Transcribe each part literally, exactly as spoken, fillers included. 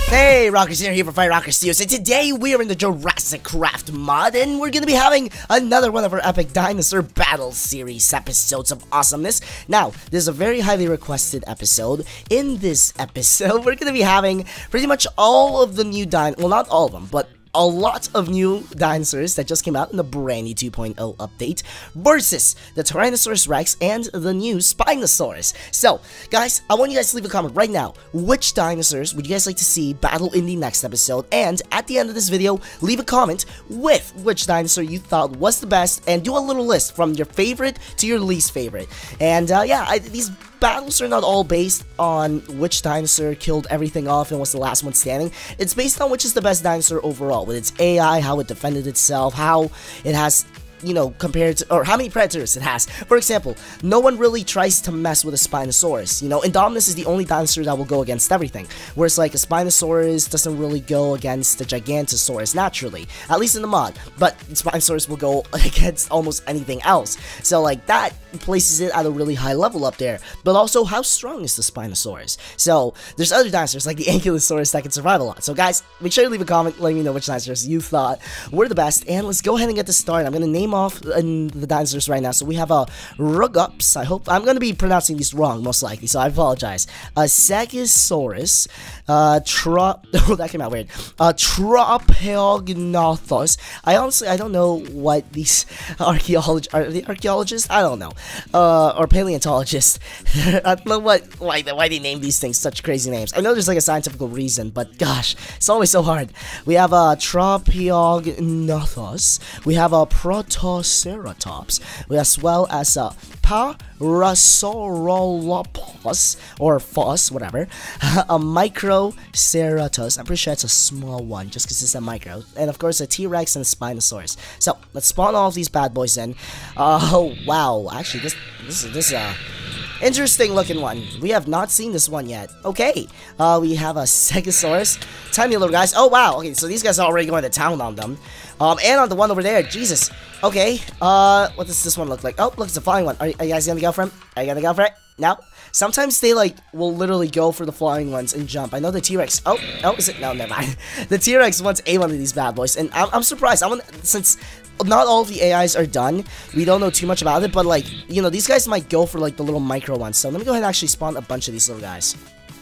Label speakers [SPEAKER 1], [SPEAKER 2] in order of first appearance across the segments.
[SPEAKER 1] Hey, Rockers here, here for Fire Rocker Studios, and today we are in the Jurassic Craft mod, and we're gonna be having another one of our epic dinosaur battle series episodes of awesomeness. Now, this is a very highly requested episode. In this episode, we're gonna be having pretty much all of the new din- well, not all of them, but a lot of new dinosaurs that just came out in the brand new two point oh update versus the Tyrannosaurus Rex and the new Spinosaurus. So, guys, I want you guys to leave a comment right now. Which dinosaurs would you guys like to see battle in the next episode? And at the end of this video, leave a comment with which dinosaur you thought was the best and do a little list from your favorite to your least favorite. And uh, yeah, I, these battles are not all based on which dinosaur killed everything off and was the last one standing. It's based on which is the best dinosaur overall, with its A I, how it defended itself, how it has, you know, compared to, or how many predators it has. For example, no one really tries to mess with a Spinosaurus. You know, Indominus is the only dinosaur that will go against everything, whereas like a Spinosaurus doesn't really go against the Gigantosaurus naturally, at least in the mod, but Spinosaurus will go against almost anything else. So like that places it at a really high level up there. But also, how strong is the Spinosaurus? So there's other dinosaurs like the Ankylosaurus that can survive a lot. So guys, make sure to leave a comment letting me know which dinosaurs you thought were the best, and let's go ahead and get this started. I'm gonna name off in the dinosaurs right now. So we have a uh, Rugops. I hope I'm gonna be pronouncing these wrong, most likely, so I apologize. A uh, Sagisaurus, uh, Tro oh, that came out weird. Uh, Tropeognathos. I honestly I don't know what these archaeologists are. The archaeologists? I don't know. Uh, or paleontologists. I don't know what why why they name these things such crazy names. I know there's like a scientific reason, but gosh, it's always so hard. We have a uh, Tropeognathos. We have a uh, Protoceratops, as well as a Parasaurolophus, or Phos, whatever, a Microceratus. I'm pretty sure it's a small one, just because it's a micro, and of course a T-Rex and a Spinosaurus. So let's spawn all of these bad boys in. Uh, oh wow, actually this this is this is a interesting looking one. We have not seen this one yet. Okay, uh, we have a Stegosaurus, tiny little guys. Oh wow, okay, so these guys are already going to town on them. Um, and on the one over there, Jesus. Okay, uh, what does this one look like? Oh, look, it's a flying one. Are, are you guys gonna go for him? Are you gonna go for it? No? Sometimes they, like, will literally go for the flying ones and jump. I know the T-Rex. Oh, oh, is it? No, never mind. The T-Rex wants a one of these bad boys, and I'm, I'm surprised. I want, since not all of the A Is are done, we don't know too much about it, but, like, you know, these guys might go for, like, the little micro ones. So let me go ahead and actually spawn a bunch of these little guys.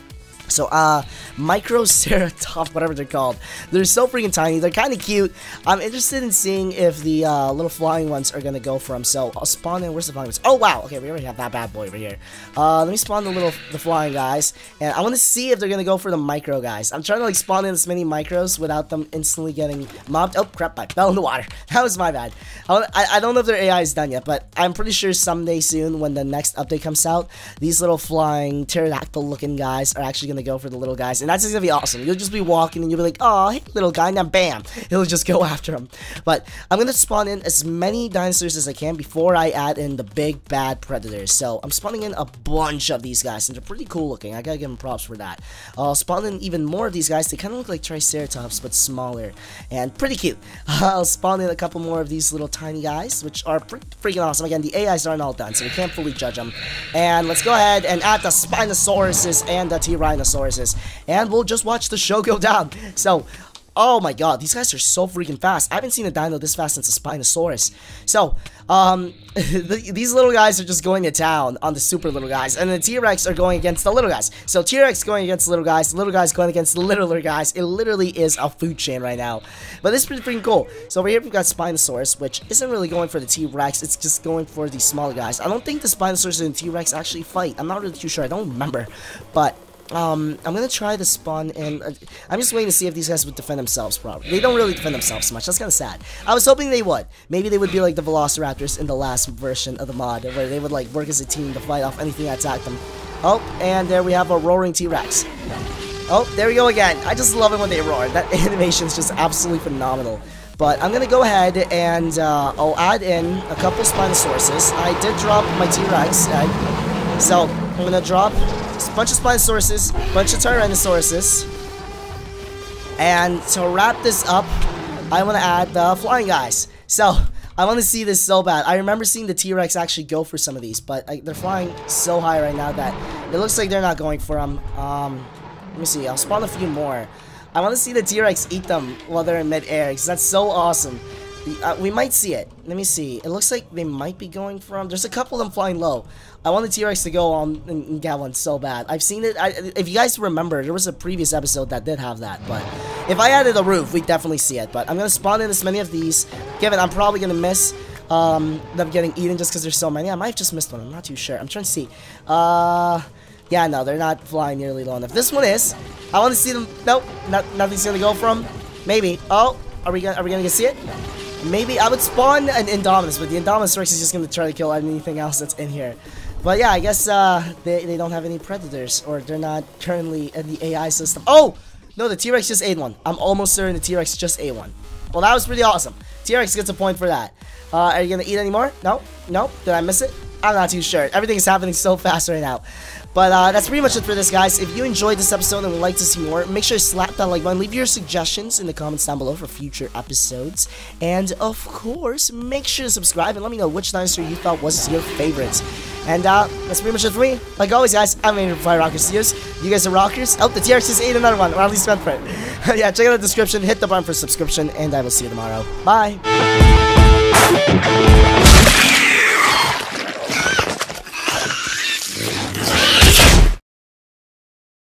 [SPEAKER 1] So, uh, Microceratops, whatever they're called. They're so freaking tiny. They're kind of cute. I'm interested in seeing if the, uh, little flying ones are gonna go for them. So, I'll spawn in. Where's the flying ones? Oh, wow. Okay, we already have that bad boy over here. Uh, let me spawn the little, the flying guys. And I want to see if they're gonna go for the micro guys. I'm trying to, like, spawn in as many micros without them instantly getting mobbed. Oh, crap. I fell in the water. That was my bad. I, I, I don't know if their A I is done yet, but I'm pretty sure someday soon, when the next update comes out, these little flying pterodactyl-looking guys are actually gonna go for the little guys, and that's just gonna be awesome. You'll just be walking and you'll be like, oh, hey, little guy, now bam, he'll just go after him. But I'm gonna spawn in as many dinosaurs as I can before I add in the big bad predators. So I'm spawning in a bunch of these guys, and they're pretty cool looking. I gotta give them props for that. I'll spawn in even more of these guys. They kind of look like Triceratops but smaller and pretty cute. I'll spawn in a couple more of these little tiny guys, which are pretty freaking awesome. Again, the A Is aren't all done, so we can't fully judge them. And let's go ahead and add the Spinosauruses and the Tyrannosauruses, and we'll just watch the show go down. So, oh my god, these guys are so freaking fast. I haven't seen a dino this fast since a Spinosaurus. So, um, the, these little guys are just going to town on the super little guys, and the T-Rex are going against the little guys. So, T-Rex going against the little guys, little guys going against the littler guys. It literally is a food chain right now. But this is pretty freaking cool. So, over here we've got Spinosaurus, which isn't really going for the T-Rex. It's just going for the smaller guys. I don't think the Spinosaurus and the T-Rex actually fight. I'm not really too sure. I don't remember. But Um, I'm gonna try to spawn in. Uh, I'm just waiting to see if these guys would defend themselves properly. They don't really defend themselves much. That's kind of sad. I was hoping they would. Maybe they would be like the Velociraptors in the last version of the mod, where they would like work as a team to fight off anything that attacked them. Oh, and there we have a roaring T-Rex. Oh, there we go again. I just love it when they roar. That animation is just absolutely phenomenal. But I'm gonna go ahead and uh, I'll add in a couple Spinosauruses. I did drop my T-Rex, uh, so I'm gonna drop a bunch of Spinosauruses, a bunch of Tyrannosauruses, and to wrap this up, I want to add the flying guys. So I want to see this so bad. I remember seeing the T-Rex actually go for some of these, but I, they're flying so high right now that it looks like they're not going for them. Um, let me see. I'll spawn a few more. I want to see the T-Rex eat them while they're in mid-air, because that's so awesome. Uh, we might see it. Let me see. It looks like they might be going from... There's a couple of them flying low. I want the T-Rex to go on and, and get one so bad. I've seen it. I, if you guys remember, there was a previous episode that did have that. But if I added a roof, we'd definitely see it. But I'm going to spawn in as many of these. Given I'm probably going to miss um, them getting eaten just because there's so many. I might have just missed one. I'm not too sure. I'm trying to see. Uh... Yeah, no, they're not flying nearly low enough. This one is. I want to see them. Nope, not, nothing's gonna go from. Maybe. Oh, are we gonna are we gonna get see it? Maybe I would spawn an Indominus, but the Indominus Rex is just gonna try to kill anything else that's in here. But yeah, I guess uh, they they don't have any predators, or they're not currently in the A I system. Oh no, the T-Rex just ate one. I'm almost certain the T-Rex just ate one. Well, that was pretty awesome. T-Rex gets a point for that. Uh, are you gonna eat any more? No, no. Did I miss it? I'm not too sure. Everything is happening so fast right now. But uh, that's pretty much it for this, guys. If you enjoyed this episode and would like to see more, make sure to slap that like button. Leave your suggestions in the comments down below for future episodes. And, of course, make sure to subscribe and let me know which dinosaur you thought was your favorite. And uh, that's pretty much it for me. Like always, guys, I'm Andrew from Fire Rocker Studios. You guys are rockers. Oh, the T-Rex just ate another one, or at least went for it. Yeah, check out the description, hit the button for subscription, and I will see you tomorrow. Bye!